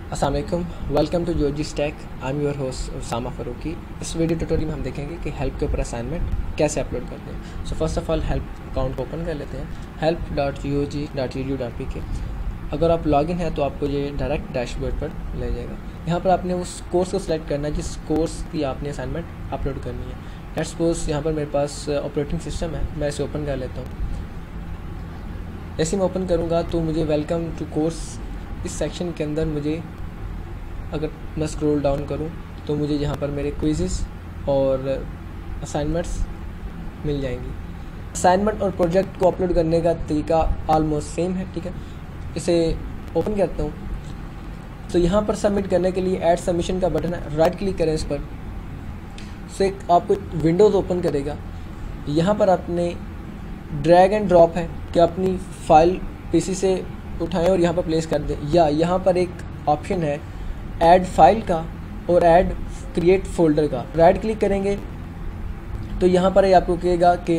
अस्सलाम वालेकुम, welcome to UOG Stack। I am your host Usama Farooqui. इस वीडियो ट्यूटोरियल में हम देखेंगे कि हेल्प के ऊपर असाइनमेंट कैसे अपलोड करते हैं। So first of all help account open कर लेते हैं, help.uog.edu.pk। अगर आप लॉगिन है तो आपको ये डायरेक्ट डैशबोर्ड पर ले जाएगा। यहाँ पर आपने उस कोर्स को सिलेक्ट करना है जिस कोर्स की आपने असाइनमेंट अपलोड करनी है। लेट्स सपोज यहाँ पर मेरे पास ऑपरेटिंग सिस्टम है, मैं इसे ओपन कर लेता हूँ। जैसे मैं ओपन करूँगा तो मुझे वेलकम टू कोर्स इस सेक्शन के अंदर मुझे अगर मैं स्क्रॉल डाउन करूं तो मुझे यहाँ पर मेरे क्विज़ेस और असाइनमेंट्स मिल जाएंगी। असाइनमेंट और प्रोजेक्ट को अपलोड करने का तरीका ऑलमोस्ट सेम है, ठीक है। इसे ओपन करता हूँ तो यहाँ पर सबमिट करने के लिए ऐड सबमिशन का बटन है, राइट क्लिक करें इस पर। सो एक आपको विंडोज़ ओपन करेगा। यहाँ पर आपने ड्रैग एंड ड्रॉप है कि अपनी फ़ाइल पीसी से उठाएं और यहाँ पर प्लेस कर दें, या यहाँ पर एक ऑप्शन है ऐड फाइल का और ऐड क्रिएट फोल्डर का। राइट क्लिक करेंगे तो यहाँ पर आपको कहेगा कि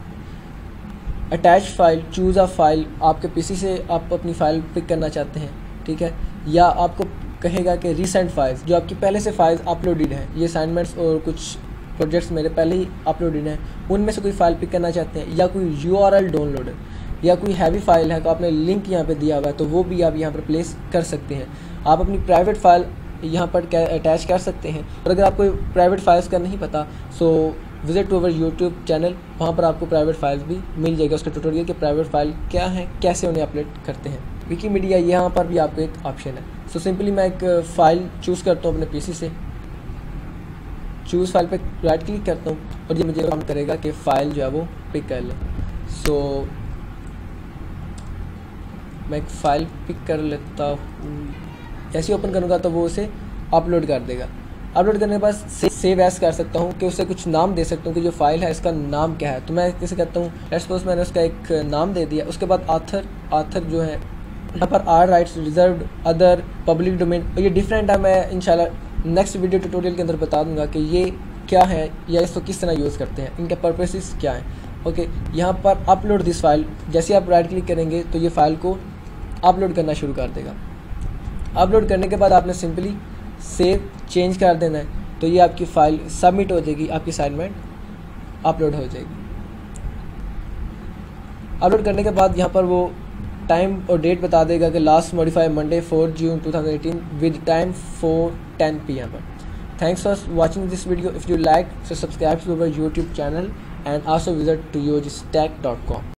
attach file, choose a file, आपके पीसी से आप अपनी फ़ाइल पिक करना चाहते हैं, ठीक है। या आपको कहेगा कि रीसेंट फाइल्स, जो आपकी पहले से फाइल्स अपलोडेड हैं, ये असाइनमेंट्स और कुछ प्रोजेक्ट्स मेरे पहले ही अपलोडेड हैं, उनमें से कोई फ़ाइल पिक करना चाहते हैं, या कोई URL डाउनलोडर या कोई हैवी फाइल है तो आपने लिंक यहाँ पे दिया हुआ है तो वो भी आप यहाँ पर प्लेस कर सकते हैं। आप अपनी प्राइवेट फाइल यहाँ पर अटैच कर सकते हैं। और अगर आपको प्राइवेट फाइल्स का नहीं पता so visit to our YouTube channel, वहाँ पर आपको प्राइवेट फाइल्स भी मिल जाएगा, उसके ट्यूटोरियल के प्राइवेट फाइल क्या हैं, कैसे उन्हें अपलोड करते हैं। विकीमीडिया यहाँ पर भी आपको एक ऑप्शन है। सो सिंपली मैं एक फ़ाइल चूज़ करता हूँ अपने पीसी से, चूज़ फाइल पे राइट क्लिक करता हूँ और ये मुझे काम करेगा कि फ़ाइल जो है वो पिक कर ले। सो मैं एक फ़ाइल पिक कर लेता हूँ। जैसे ओपन करूँगा तो वो उसे अपलोड कर देगा। अपलोड करने के बाद सेव एज कर सकता हूँ कि उसे कुछ नाम दे सकता हूँ कि जो फाइल है इसका नाम क्या है। तो मैं कैसे करता हूँ, लेट्स सपोज मैंने उसका एक नाम दे दिया। उसके बाद आथर जो है यहाँ पर all rights reserved, other, public domain, ये डिफरेंट है। मैं इंशाल्लाह नेक्स्ट वीडियो ट्यूटोरियल के अंदर बता दूँगा कि ये क्या है या इसको किस तरह यूज़ करते हैं, इनके पर्पसेस क्या हैं। ओके, यहाँ पर अपलोड दिस फाइल, जैसे आप राइट क्लिक करेंगे तो ये फ़ाइल को अपलोड करना शुरू कर देगा। अपलोड करने के बाद आपने सिंपली सेव चेंज कर देना है तो ये आपकी फ़ाइल सबमिट हो जाएगी, आपकी असाइनमेंट अपलोड हो जाएगी। अपलोड करने के बाद यहाँ पर वो टाइम और डेट बता देगा कि last modify Monday 4 June 2018 with time 4:10 PM। Thanks for watching this video. If you like, so subscribe to our YouTube channel and also visit to uogstack.com.